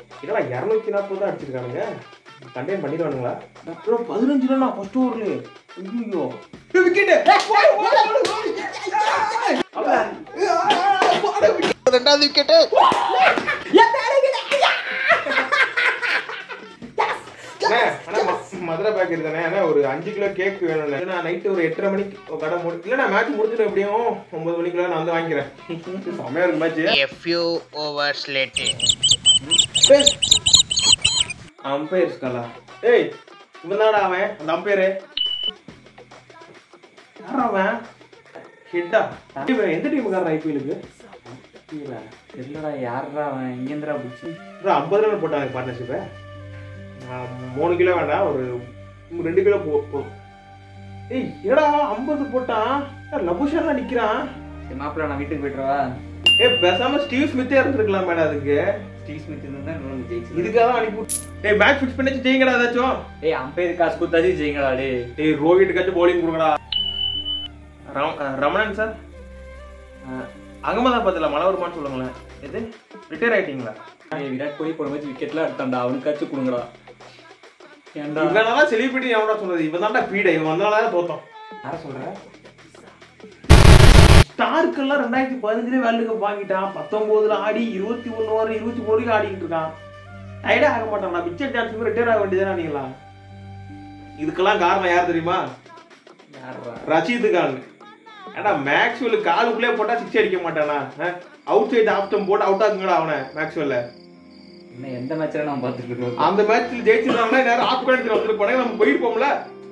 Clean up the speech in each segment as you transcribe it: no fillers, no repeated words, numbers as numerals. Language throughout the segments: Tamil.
என்னடா 240 தான் அடிச்சிருக்கானுங்க. கண்டெயின் பண்ணிடுவானுங்களா? ப்ரோ 15 ரன் ஃபர்ஸ்ட் ஓவர்ல. ஐயோ. விக்கெட். ரெண்டாவது விக்கெட். மதுரை பேக்கரி தானே. ஆனா ஒரு 5 கிலோ கேக் வேணும். நான் நைட்டு ஒரு 8:30 மணிக்கு கடை இல்ல நான் மேட்ச் முடிஞ்சிடும். எப்படியும் 9 மணிக்குள்ள நான் வந்து வாங்கிக்கிறேன். செமையா இருக்கு match. A few hours later. Umpire இருக்காளா? ஏய் இவன் தான்டா அவன், அந்த அம்பையரு. யாரா அவன்? ஹெட்டா? எந்த டீமுக்காரன் ஐபிஎலுக்கு? தெரியலடா யாரா அவன். இங்கேந்திரா பிடிச்சி 50 ரன் போட்டாங்க பார்ட்னர்ஷிப்பை. 3 கிலோ வேண்டாம், ஒரு 2 கிலோ போதும். ஏய் என்னடா 50 போட்டான். லபுஷன்லாம் நிக்கிறான். மாப்பிள்ள நான் வீட்டுக்கு போயிட்டுவா. ஏய் பேசாம ஸ்டீவ் ஸ்மித்தே இருந்திருக்கலாம் மேடம். அதுக்கு ஸ்டீவ் ஸ்மித் இருந்தா இன்னொன்று ஜெயிச்சு. இதுக்காக தான் அனுப்பி. ஏய் மேட்ச் ஃபிக்ஸ் பண்ணி ஜெயிங்கடா ஏதாச்சும். ஏய் அம்பையர் காசு கொடுத்தாச்சு ஜெயிங்கடா. ஏய் ரோஹிட்டுக்காச்சும் பவுலிங் கொடுங்கடா. ரமணன் சார் அகமதாபாத்ல மழை வருமானு சொல்லுங்களேன். எது ரிட்டையர் ஆயிட்டீங்களா? விராட் கோலி போன மேட்ச் விக்கெட்லாம் எடுத்தான்டா. அவனுக்காச்சும் கொடுங்கடா. இவனால செலிபிரிட்டி எவனடா சொல்றது? இவன் தான்டா பீடை. இவன் வந்தனால தோத்தோம். யார சொல்ற? ஸ்டார்க்கெல்லாம் 2015 வேர்ல்டு கப் வாங்கிட்டான். 19ல ஆடி 21 ஓவர் 23 ஆடிக்கிட்டு இருக்கான். டயர்டே ஆக மாட்டான். நான் பிச்சர் டான்ஸ் ரிட்டையர் ஆக வேண்டியதானே நீங்களா? இதுக்கெல்லாம் காரணம் யார் தெரியுமா? ரஷீது கான். ஏன்னா மேக்ஸ்வெல் காலுக்குள்ளே போட்டா 6 அடிக்க மாட்டானா? அவுட் சைடு ஆப்டம் போட்டு அவுட் ஆகுங்கடா அவனை. மேக்ஸ்வெல்ல இன்னும் எந்த மேட்ச்ல நம்ம பார்த்துட்டு இருக்கோம். அந்த மேட்ச்ல ஜெயிச்சிருந்தாங்கன்னா நேரம் ஆஃப் கணத்துல வந்துருப்பாங்க. நம்ம போயிருப்போம்ல.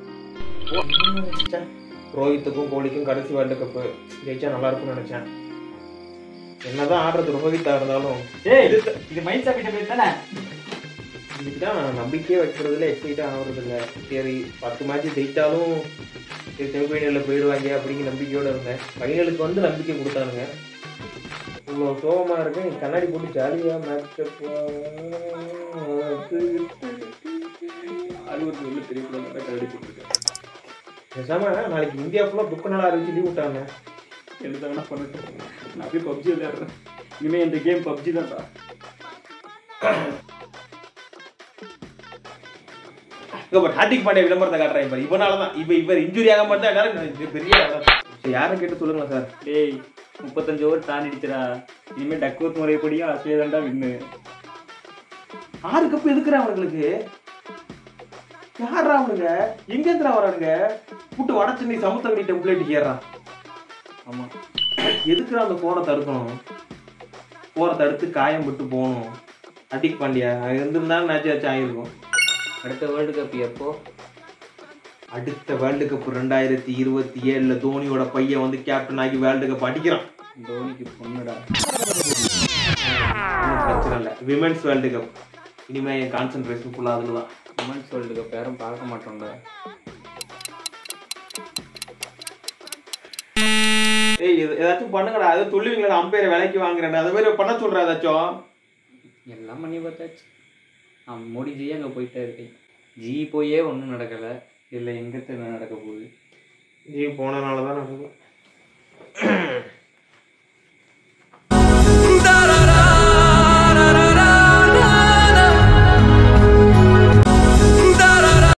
ரோஹித்துக்கும் கோலிக்கும் கடைசி வேர்ல்டு கப் ஜெயிச்சா நல்லா இருக்கும்னு நினைச்சேன். என்னதான் ஆடுறது ரோஹித்தா இருந்தாலும் இது மைண்ட் சாப்பிட்ட பேர் தானே. இதுக்குதான் நான் நம்பிக்கையே வைக்கிறதுல எக்ஸைட்டா ஆகுறது இல்லை. சரி 10 மேட்ச் ஜெயிச்சாலும் செமிஃபைனலில் போயிடுவாங்க அப்படிங்கிற நம்பிக்கையோடு இருந்தேன். ஃபைனலுக்கு வந்து நம்பிக்கை கொடுத்தானுங்க. இவ்வளோ சோகமாக இருக்கேன். கண்ணாடி போட்டு ஜாலியாக மேட்ச் அறுபத்தி பெரிய கண்ணாடி போட்டுருக்கேன். பேசாம நாளைக்கு இந்தியா ஃபுல்லாக துக்க நாளாக இருந்துச்சு லீவ் விட்டாங்க. எழுத வேணா பண்ணிட்டு நான் போய் பப்ஜி விளையாடுறேன். இனிமேல் இந்த கேம் பப்ஜி தான்டா. ஹார்திக் பாண்டியா விளம்பரத்தை காட்டுறேன். இப்போ இவனாலதான் இவர் இன்ஜுரி ஆக மாட்டா எல்லாரும் பெரிய யாரும் கேட்டு சொல்லுங்க சார். டேய் 35 ஓவர் தாண்டிடுச்சுடா. இனிமேல் டக்வர்த் முறைப்படியும் ஆஸ்திரேலியா தான் வின்னு. 6 கப் எதுக்குறா அவனுங்களுக்கு? யாரா அவனுங்க? எங்க இருக்கிறா வரானுங்க? கூட்டு வட சென்னை சமுத்திரக்கணி டெம்ப்ளேட் ஏறான். ஆமா எதுக்குறா அந்த போரை தடுக்கணும்? போரை தடுத்து காயம் விட்டு போகணும். ஹார்திக் பாண்டியா இருந்திருந்தாலும் மேட்ச் ஆகிருக்கும். அடுத்த வேர்ல்டு கப் எப்போ? அடுத்த வேர்ல்டு கப் 2027 தோனியோட பையன் வந்து கேப்டன் ஆகி வேர்ல்டு கப் அடிக்கிறான். தோனிக்கு பொண்ணுடா. பிரச்சனை இல்லை. விமென்ஸ் வேர்ல்டு கப் இனிமே என் கான்சென்ட்ரேஷன் ஃபுல்லாக அதில் தான். விமென்ஸ் வேர்ல்டு கப் யாரும் பார்க்க மாட்டோம்டா. ஏய் ஏதாச்சும் பண்ணுங்கடா. அது சொல்லுவீங்களா அம்பையரை விலைக்கு வாங்குறேன். அது மாதிரி பண்ண சொல்கிறேன். ஏதாச்சும் எல்லாம் பண்ணி பார்த்தாச்சு. மோடிஜி அங்கே போயிட்டே இருக்கேன். ஜி போயே ஒன்றும் நடக்கலை. இல்லை எங்கே நடக்க போகுது? ஜி போனனால தான் நடக்கும்.